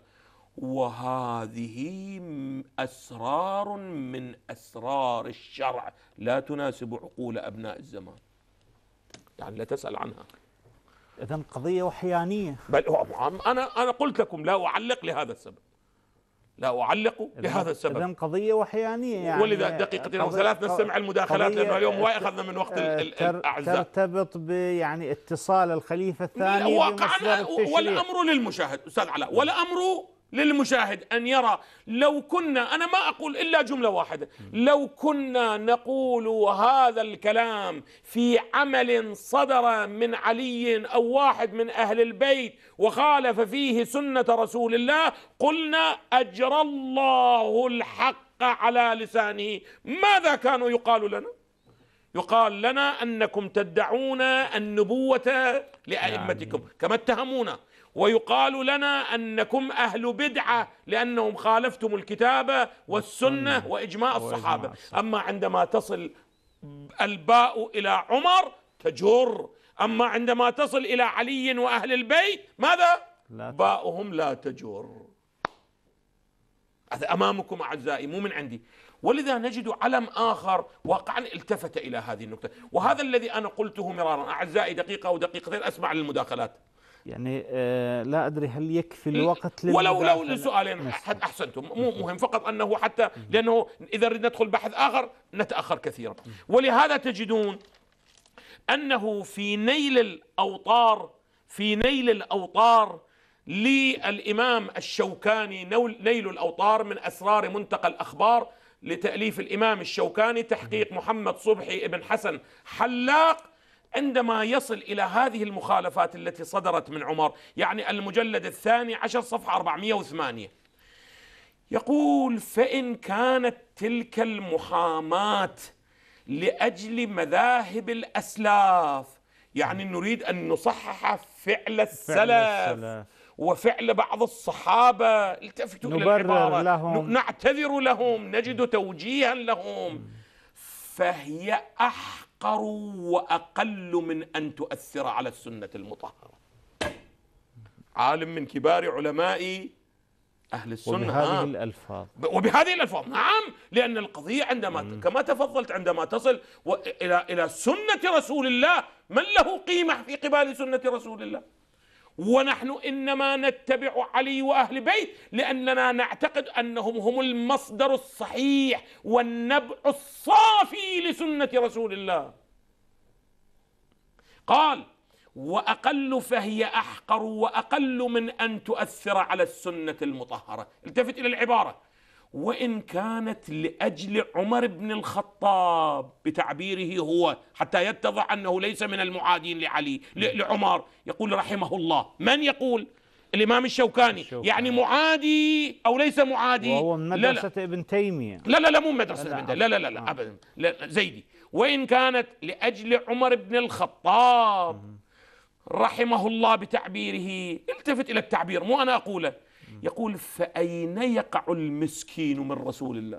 وهذه أسرار من أسرار الشرع لا تناسب عقول أبناء الزمان، يعني لا تسأل عنها. إذن قضية وحيانية. بل أنا أنا قلت لكم لا أعلق لهذا السبب، لا أعلق لهذا السبب. إذن قضية وحيانية يعني. ولذا دقيقتين أو ثلاث نستمع المداخلات، لأنه اليوم ما أخذنا من وقت الأعزاء. ترتبط يعني اتصال الخليفة الثاني واقعا. والأمر للمشاهد أستاذ علاء، والأمر للمشاهد أن يرى. لو كنا، أنا ما أقول إلا جملة واحدة، لو كنا نقول هذا الكلام في عمل صدر من علي أو واحد من أهل البيت وخالف فيه سنة رسول الله قلنا أجرى الله الحق على لسانه. ماذا كانوا يقال لنا؟ يقال لنا أنكم تدعون النبوة لأئمتكم كما اتهمونا، ويقال لنا أنكم أهل بدعة لأنهم خالفتم الكتاب والسنة وإجماع الصحابة. أما عندما تصل الباء إلى عمر تجر، أما عندما تصل إلى علي وأهل البيت ماذا؟ باؤهم لا تجر. هذا أمامكم أعزائي، مو من عندي. ولذا نجد علم آخر واقعا التفت إلى هذه النقطة، وهذا الذي أنا قلته مرارا. أعزائي دقيقة أو دقيقتين أسمع للمداخلات. يعني آه لا أدري هل يكفي الوقت ولو لو لسؤالين أحسنتم، مو مهم، فقط أنه حتى لأنه إذا ردنا ندخل بحث آخر نتأخر كثيرا. ولهذا تجدون أنه في نيل الأوطار في نيل الأوطار للإمام الشوكاني، نيل الأوطار من أسرار منتقى الأخبار لتأليف الإمام الشوكاني تحقيق محمد صبحي ابن حسن حلاق، عندما يصل إلى هذه المخالفات التي صدرت من عمر، يعني المجلد الثاني عشر صفحة أربعمائة وثمانية، يقول: فإن كانت تلك المحاماة لأجل مذاهب الأسلاف، يعني نريد أن نصحح فعل السلف وفعل بعض الصحابة، التفتوا إلى العبارة، لهم. نعتذر لهم، نجد توجيها لهم، فهي أحقر وأقل من أن تؤثر على السنة المطهرة. عالم من كبار علماء أهل السنة وبهذه الألفاظ وبهذه الألفاظ نعم، لأن القضية عندما م. كما تفضلت عندما تصل إلى إلى سنة رسول الله، من له قيمة في قبال سنة رسول الله؟ ونحن إنما نتبع علي وأهل بيت لأننا نعتقد أنهم هم المصدر الصحيح والنبع الصافي لسنة رسول الله. قال وأقل فهي أحقر وأقل من أن تؤثر على السنة المطهرة. التفت إلى العبارة: وإن كانت لأجل عمر بن الخطاب بتعبيره هو، حتى يتضح أنه ليس من المعادين لعلي لعمر. يقول رحمه الله، من يقول؟ الإمام الشوكاني, الشوكاني. يعني معادي أو ليس معادي؟ وهو من مدرسة لا لا. ابن تيمية. لا لا لا مو مدرسة ابن تيمية، لا لا لا, لا أبدا، لا زيدي. وإن كانت لأجل عمر بن الخطاب رحمه الله بتعبيره، التفت إلى التعبير مو أنا أقوله. يقول فأين يقع المسكين من رسول الله؟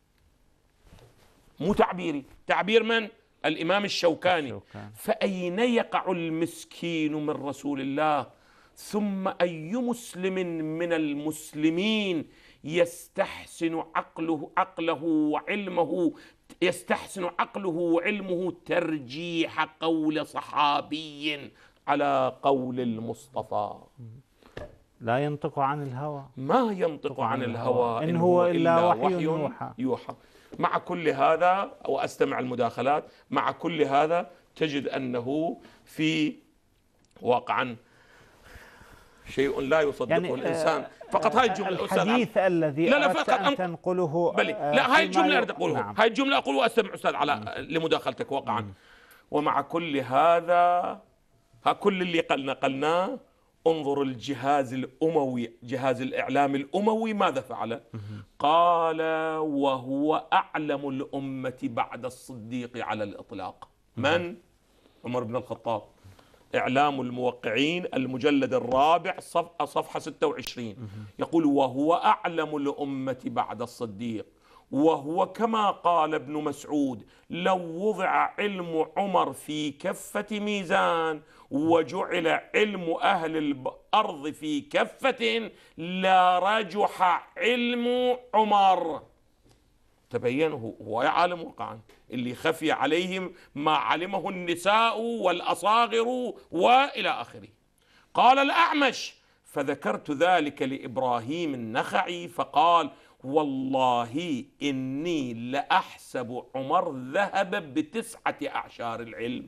مو تعبيري، تعبير من؟ الإمام الشوكاني, الشوكاني. فأين يقع المسكين من رسول الله؟ ثم أي مسلم من المسلمين يستحسن عقله عقله وعلمه يستحسن عقله وعلمه ترجيح قول صحابي على قول المصطفى؟ لا ينطق عن الهوى، ما ينطق عن الهوى، إن هو إلا وحي يوحى. يوحى. مع كل هذا، وأستمع المداخلات، مع كل هذا تجد أنه في واقعا شيء لا يصدقه يعني الإنسان. فقط هاي الجملة الحديث الذي لا لا فقط أن تنقله بلي. لا هاي الجملة أريد أقولها. نعم. هاي الجملة أقول وأستمع أستاذ على لمداخلتك واقعا. مم. ومع كل هذا، ها كل اللي قلنا قلناه، انظر الجهاز الأموي، جهاز الإعلام الأموي ماذا فعل؟ قال وهو أعلم الأمة بعد الصديق على الإطلاق. من؟ عمر بن الخطاب. إعلام الموقعين المجلد الرابع صفحة ستة وعشرين يقول وهو أعلم الأمة بعد الصديق، وهو كما قال ابن مسعود لو وضع علم عمر في كفة ميزان وجعل علم أهل الأرض في كفة لرجح علم عمر. تبين هو يعلم وقعا اللي خفي عليهم ما علمه النساء والأصاغر وإلى آخره. قال الأعمش فذكرت ذلك لإبراهيم النخعي فقال والله إني لأحسب عمر ذهب بتسعة أعشار العلم.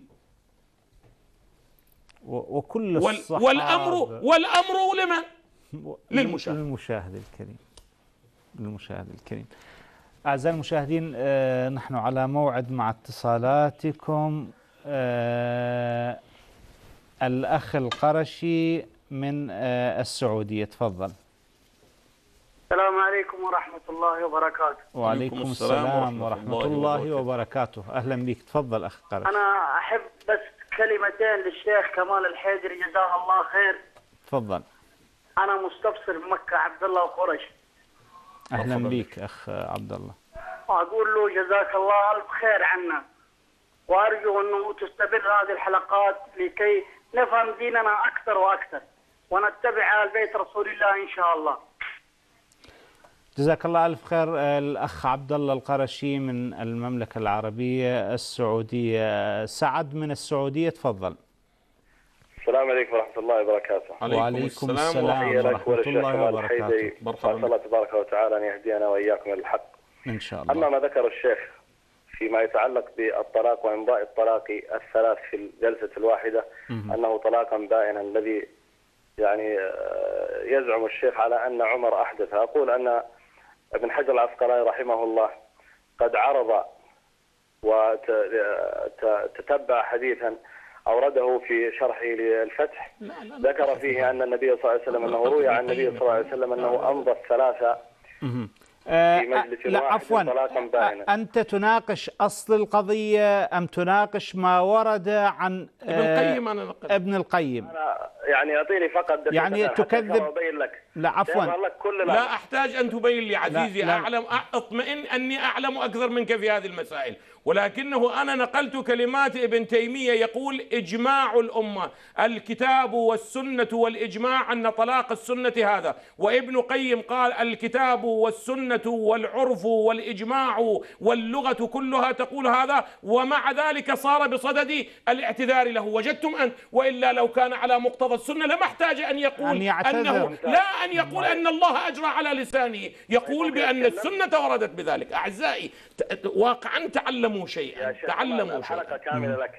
وكل الصحابة والأمر والأمر لمن؟ للمشاهد. للمشاهد الكريم. للمشاهد الكريم. أعزائي المشاهدين، نحن على موعد مع اتصالاتكم. الأخ القرشي من السعودية، تفضل. السلام عليكم ورحمة الله وبركاته. وعليكم السلام ورحمة الله وبركاته. أهلا بك، تفضل أخ قرشي. أنا أحب بس كلمتين للشيخ كمال الحيدري جزاه الله خير. تفضل. أنا مستبصر بمكة عبد الله وقرش. أهلا بك أخ عبد الله. وأقول له جزاك الله ألف خير عنا، وأرجو أنه تستمر هذه الحلقات لكي نفهم ديننا أكثر وأكثر ونتبع آل بيت رسول الله إن شاء الله. جزاك الله ألف خير. الأخ عبد الله القرشي من المملكة العربية السعودية. سعد من السعودية، تفضل. السلام عليكم ورحمة الله وبركاته. وعليكم السلام, السلام ورحمة الله وبركاته. أسأل الله تبارك وتعالى أن يهدينا وإياكم للحق إن شاء الله. أما ما ذكر الشيخ فيما يتعلق بالطلاق وإمضاء الطلاق الثلاث في الجلسة الواحدة أنه طلاقا بائنا الذي يعني يزعم الشيخ على أن عمر أحدث، أقول أن ابن حجر العسقلاني رحمه الله قد عرض وتتبع حديثا أورده في شرحه للفتح ذكر فيه أن النبي صلى الله عليه وسلم أنه روي عن النبي صلى الله عليه وسلم أنه أمضى الثلاثة في مجلس لا واحد عفوا طلاقا بائنا. أنت تناقش أصل القضية أم تناقش ما ورد عن ابن القيم؟ أنا ابن القيم أنا يعني أعطيني فقط يعني تكذب. لك. لا عفوا لا أحتاج أن تبين لي عزيزي. لا لا. أعلم أطمئن أني أعلم أكثر منك في هذه المسائل، ولكنه أنا نقلت كلمات ابن تيمية يقول إجماع الأمة الكتاب والسنة والإجماع أن طلاق السنة هذا، وابن قيم قال الكتاب والسنة والعرف والإجماع واللغة كلها تقول هذا، ومع ذلك صار بصدد الاعتذار له. وجدتم أنت؟ وإلا لو كان على مقتضى السنة لما احتاج أن يقول أن أنه لا أن يقول أن الله أجرى على لسانه، يقول بأن السنة وردت بذلك. أعزائي واقعا تعلموا شيئا، تعلموا شيئا. الحلقة كاملة لك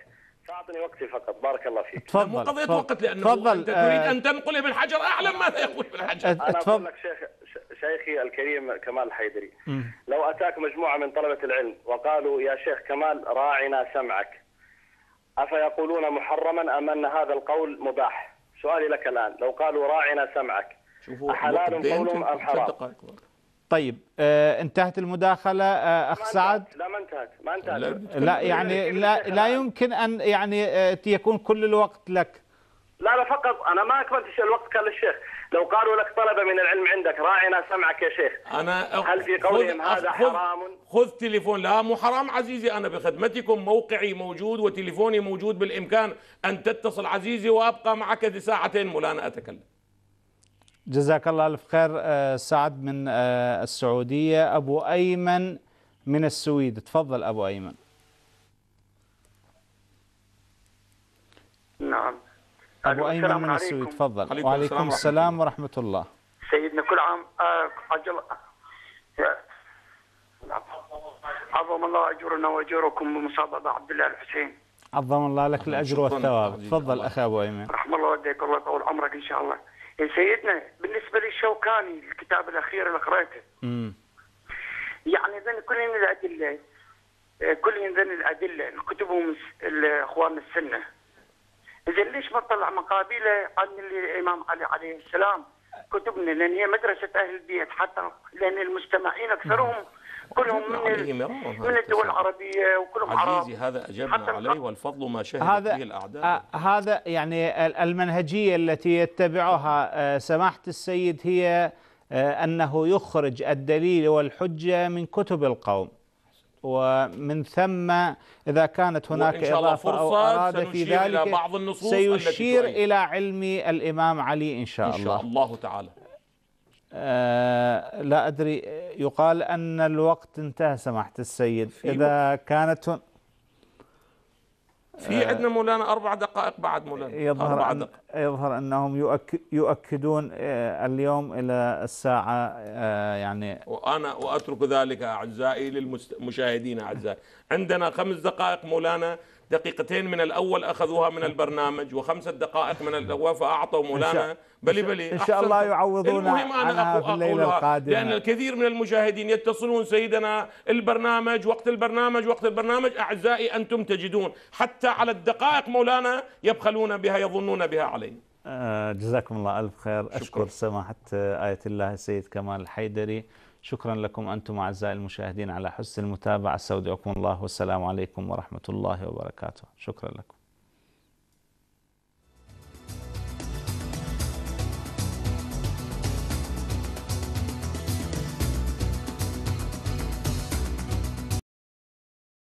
فاعطني وقتي فقط، بارك الله فيك. تفضل. مو قضية تفضل. وقت، لأنه تفضل. أنت تريد أن تنقل ابن حجر أعلم ماذا يقول ابن حجر. أنا تفضل. أقول لك شيخ شيخي الكريم كمال الحيدري، لو أتاك مجموعة من طلبة العلم وقالوا يا شيخ كمال راعنا سمعك، أفيقولون محرما أم أن هذا القول مباح؟ سؤالي لك الآن، لو قالوا راعنا سمعك أحلال قولهم أم حرام؟ طيب آه انتهت المداخلة آه أخ سعد؟ لا ما انتهت، ما انتهت. لا يعني لا لا يمكن أن يعني آه يكون كل الوقت لك. لا لا فقط أنا ما أكملت شيء، الوقت كان للشيخ. لو قالوا لك طلبة من العلم عندك راعنا سمعك يا شيخ، أنا هل في قولهم هذا حرام؟ خذ تليفون. لا مو حرام عزيزي، أنا بخدمتكم، موقعي موجود وتليفوني موجود، بالإمكان أن تتصل عزيزي وأبقى معك لساعتين مولانا أتكلم. جزاك الله ألف خير. آه سعد من آه السعودية. أبو أيمن من السويد، تفضل أبو أيمن. نعم أبو أيمن من السويد، تفضل. وعليكم السلام ورحمة الله. سيدنا كل عام آه عجل عظم الله أجرنا وأجوركم بمصابة عبد الله الحسين. عظم الله لك الأجر والثواب. تفضل أخي أبو أيمن. رحم الله والديك، الله يطول عمرك إن شاء الله. يا سيدنا بالنسبة للشوكاني الكتاب الأخير اللي قرأته، امم يعني ذن كل الأدلة كل ذن الأدلة كتبهم إخوان السنة، إذا ليش ما طلع مقابله عن الإمام علي عليه السلام كتبنا، لأن هي مدرسة أهل البيت، حتى لأن المستمعين أكثرهم كلهم من, من الدول العربية وكلهم عرب. عزيزي هذا أجبنا عليه، والفضل ما شهدت به الأعداء. آه هذا يعني المنهجية التي يتبعها سماحة السيد هي آه أنه يخرج الدليل والحجة من كتب القوم، ومن ثم إذا كانت هناك إضافة أو أراد في ذلك بعض النصوص سيشير إلى علم الإمام علي إن شاء الله. إن شاء الله تعالى. آه لا أدري، يقال أن الوقت انتهى سماحة السيد. إذا كانت هن... في عندنا مولانا أربع دقائق بعد مولانا. يظهر أن يظهر أنهم يؤكد يؤكدون اليوم إلى الساعة يعني، وأنا وأترك ذلك أعزائي للمشاهدين أعزائي. عندنا خمس دقائق مولانا، دقيقتين من الأول أخذوها من البرنامج وخمسة دقائق من الأول، فأعطوا مولانا بلي بلي. إن شاء الله يعوضون عنها في الليلة القادمة، لأن الكثير من المشاهدين يتصلون سيدنا البرنامج وقت البرنامج وقت البرنامج. أعزائي أنتم تجدون حتى على الدقائق مولانا يبخلون بها، يظنون بها علينا. آه جزاكم الله ألف خير. شكرا. أشكر سماحة آية الله السيد كمال الحيدري. شكرا لكم أنتم أعزائي المشاهدين على حسن المتابعة. استودعكم الله والسلام عليكم ورحمة الله وبركاته. شكرا لكم.